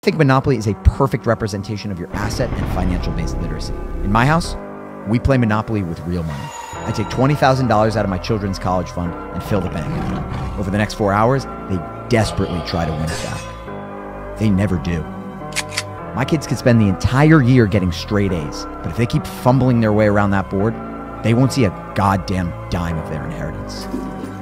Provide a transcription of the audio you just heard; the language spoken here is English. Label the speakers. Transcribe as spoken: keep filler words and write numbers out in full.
Speaker 1: think Monopoly is a perfect representation of your asset and financial-based literacy. In my house, we play Monopoly with real money. I take twenty thousand dollars out of my children's college fund and fill the bank. Over the next four hours, they desperately try to win it back. They never do. My kids could spend the entire year getting straight A's, but if they keep fumbling their way around that board, they won't see a goddamn dime of their inheritance.